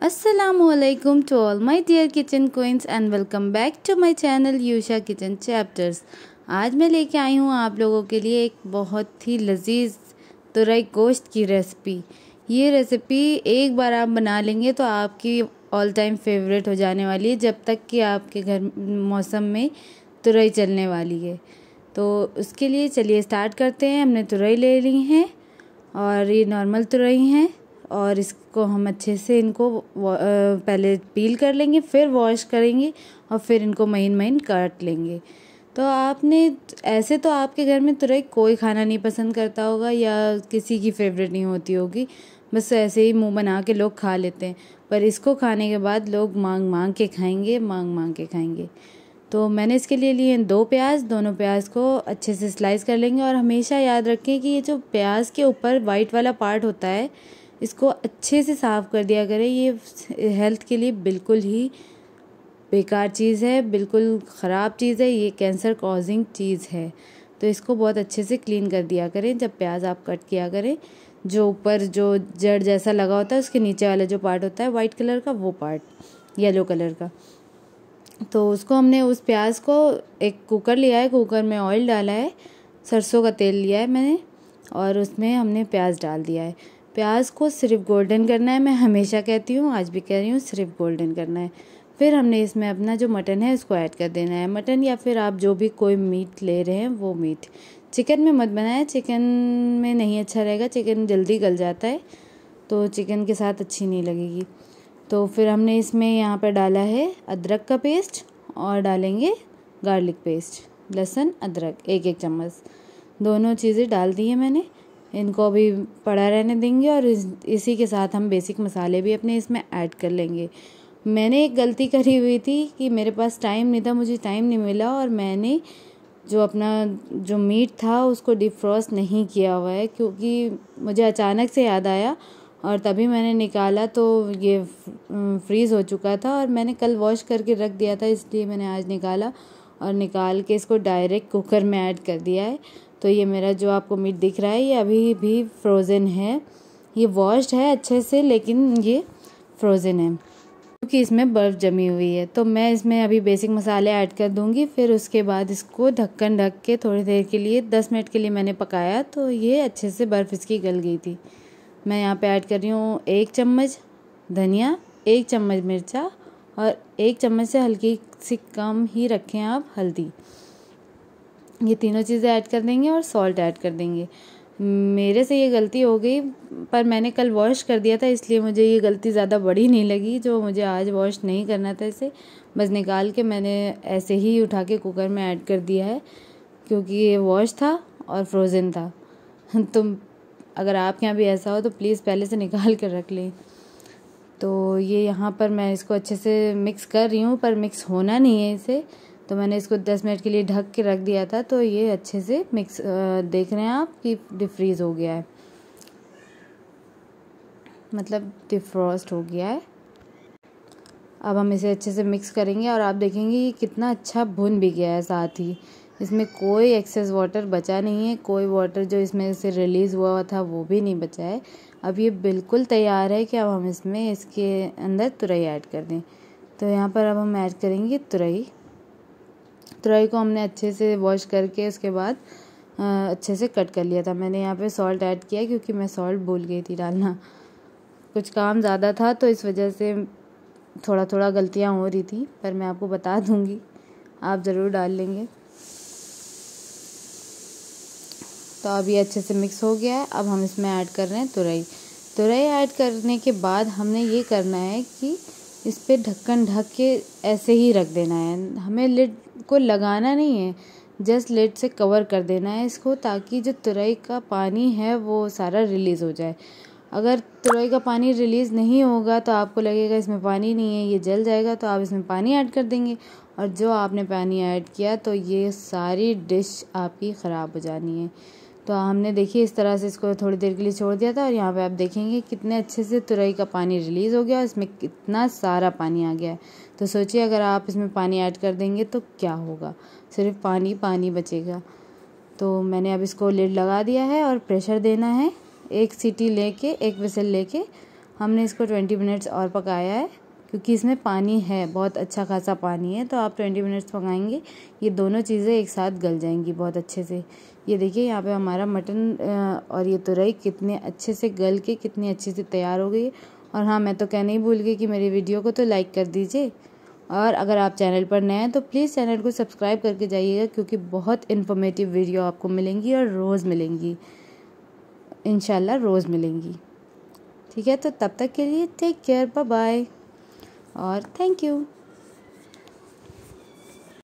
Assalamualaikum to all my dear kitchen queens and welcome back to my channel Yusha kitchen chapters. आज मैं लेके आई हूँ आप लोगों के लिए एक बहुत ही लजीज तुरई गोश्त की रेसिपी। ये रेसिपी एक बार आप बना लेंगे तो आपकी ऑल टाइम फेवरेट हो जाने वाली है, जब तक कि आपके घर मौसम में तुरई चलने वाली है। तो उसके लिए चलिए स्टार्ट करते हैं। हमने तुरई ले ली हैं और ये नॉर्मल तुरई हैं और इसको हम अच्छे से इनको पहले पील कर लेंगे, फिर वॉश करेंगे और फिर इनको महीन महीन काट लेंगे। तो आपने ऐसे तो आपके घर में तुरई कोई खाना नहीं पसंद करता होगा या किसी की फेवरेट नहीं होती होगी, बस ऐसे ही मुंह बना के लोग खा लेते हैं। पर इसको खाने के बाद लोग मांग मांग के खाएंगे। तो मैंने इसके लिए लिए 2 प्याज। दोनों प्याज को अच्छे से स्लाइस कर लेंगे और हमेशा याद रखें कि ये जो प्याज के ऊपर वाइट वाला पार्ट होता है इसको अच्छे से साफ़ कर दिया करें। ये हेल्थ के लिए बिल्कुल ही बेकार चीज़ है, बिल्कुल ख़राब चीज़ है, ये कैंसर कॉजिंग चीज़ है। तो इसको बहुत अच्छे से क्लीन कर दिया करें जब प्याज आप कट किया करें। जो ऊपर जो जड़ जैसा लगा होता है उसके नीचे वाला जो पार्ट होता है वाइट कलर का, वो पार्ट येलो कलर का, तो उसको हमने उस प्याज को एक कुकर लिया है, कुकर में ऑयल डाला है, सरसों का तेल लिया है मैंने और उसमें हमने प्याज डाल दिया है। प्याज को सिर्फ गोल्डन करना है, मैं हमेशा कहती हूँ, आज भी कह रही हूँ, सिर्फ गोल्डन करना है। फिर हमने इसमें अपना जो मटन है उसको ऐड कर देना है। मटन या फिर आप जो भी कोई मीट ले रहे हैं वो मीट। चिकन में मत बनाएं, चिकन में नहीं अच्छा रहेगा, चिकन जल्दी गल जाता है तो चिकन के साथ अच्छी नहीं लगेगी। तो फिर हमने इसमें यहाँ पर डाला है अदरक का पेस्ट और डालेंगे गार्लिक पेस्ट, लहसुन अदरक 1-1 चम्मच, दोनों चीज़ें डाल दी है मैंने। इनको अभी पड़ा रहने देंगे और इसी के साथ हम बेसिक मसाले भी अपने इसमें ऐड कर लेंगे। मैंने एक गलती करी हुई थी कि मेरे पास टाइम नहीं था, मुझे टाइम नहीं मिला और मैंने जो अपना जो मीट था उसको डिफ्रॉस्ट नहीं किया हुआ है, क्योंकि मुझे अचानक से याद आया और तभी मैंने निकाला तो ये फ्रीज़ हो चुका था और मैंने कल वॉश करके रख दिया था, इसलिए मैंने आज निकाला और निकाल के इसको डायरेक्ट कुकर में ऐड कर दिया है। तो ये मेरा जो आपको मीट दिख रहा है ये अभी भी फ्रोज़न है, ये वॉश्ड है अच्छे से लेकिन ये फ्रोज़न है क्योंकि इसमें बर्फ़ जमी हुई है। तो मैं इसमें अभी बेसिक मसाले ऐड कर दूंगी, फिर उसके बाद इसको ढक्कन ढक के थोड़ी देर के लिए 10 मिनट के लिए मैंने पकाया तो ये अच्छे से बर्फ़ इसकी गल गई थी। मैं यहाँ पे ऐड कर रही हूँ 1 चम्मच धनिया, 1 चम्मच मिर्चा और 1 चम्मच से हल्की सी कम ही रखें आप हल्दी। ये तीनों चीज़ें ऐड कर देंगे और सॉल्ट ऐड कर देंगे। मेरे से ये गलती हो गई पर मैंने कल वॉश कर दिया था, इसलिए मुझे ये गलती ज़्यादा बड़ी नहीं लगी जो मुझे आज वॉश नहीं करना था। इसे बस निकाल के मैंने ऐसे ही उठा के कुकर में ऐड कर दिया है क्योंकि ये वॉश था और फ्रोज़न था। तो अगर आपके यहाँ भी ऐसा हो तो प्लीज़ पहले से निकाल कर रख लें। तो ये यहाँ पर मैं इसको अच्छे से मिक्स कर रही हूँ पर मिक्स होना नहीं है इसे, तो मैंने इसको 10 मिनट के लिए ढक के रख दिया था। तो ये अच्छे से मिक्स देख रहे हैं आप कि डिफ्रीज़ हो गया है, मतलब डिफ्रॉस्ट हो गया है। अब हम इसे अच्छे से मिक्स करेंगे और आप देखेंगे ये कितना अच्छा भुन भी गया है, साथ ही इसमें कोई एक्सेस वाटर बचा नहीं है, कोई वाटर जो इसमें से रिलीज़ हुआ था वो भी नहीं बचा है। अब ये बिल्कुल तैयार है कि अब हम इसमें इसके अंदर तुरई ऐड कर दें। तो यहाँ पर अब हम ऐड करेंगे तुरई को हमने अच्छे से वॉश करके उसके बाद अच्छे से कट कर लिया था। मैंने यहाँ पे सॉल्ट ऐड किया क्योंकि मैं सॉल्ट भूल गई थी डालना, कुछ काम ज़्यादा था तो इस वजह से थोड़ा थोड़ा गलतियाँ हो रही थी, पर मैं आपको बता दूँगी, आप ज़रूर डाल लेंगे। तो अब ये अच्छे से मिक्स हो गया है। अब हम इसमें ऐड कर रहे हैं तुरई ऐड करने के बाद हमने ये करना है कि इस पर ढक्कन ढक के ऐसे ही रख देना है, हमें लिड को लगाना नहीं है, जस्ट लिड से कवर कर देना है इसको, ताकि जो तुरई का पानी है वो सारा रिलीज़ हो जाए। अगर तुरई का पानी रिलीज़ नहीं होगा तो आपको लगेगा इसमें पानी नहीं है, ये जल जाएगा, तो आप इसमें पानी ऐड कर देंगे और जो आपने पानी ऐड किया तो ये सारी डिश आपकी ख़राब हो जानी है। तो हमने देखिए इस तरह से इसको थोड़ी देर के लिए छोड़ दिया था और यहाँ पे आप देखेंगे कितने अच्छे से तुरई का पानी रिलीज़ हो गया और इसमें कितना सारा पानी आ गया है। तो सोचिए अगर आप इसमें पानी ऐड कर देंगे तो क्या होगा, सिर्फ पानी पानी बचेगा। तो मैंने अब इसको लिड लगा दिया है और प्रेशर देना है, 1 सीटी लेके 1 विसल लेके हमने इसको 20 मिनट्स और पकाया है, क्योंकि इसमें पानी है, बहुत अच्छा खासा पानी है। तो आप 20 मिनट्स पकाएंगे, ये दोनों चीज़ें एक साथ गल जाएंगी बहुत अच्छे से। ये देखिए यहाँ पे हमारा मटन और ये तुरई कितने अच्छे से गल के कितनी अच्छे से तैयार हो गई है। और हाँ, मैं तो कहना ही भूल गई कि मेरी वीडियो को तो लाइक कर दीजिए, और अगर आप चैनल पर नए हैं तो प्लीज़ चैनल को सब्सक्राइब करके जाइएगा, क्योंकि बहुत इन्फॉर्मेटिव वीडियो आपको मिलेंगी और रोज़ मिलेंगी, इंशाल्लाह रोज़ मिलेंगी। ठीक है, तो तब तक के लिए टेक केयर, बाय बाय और थैंक यू।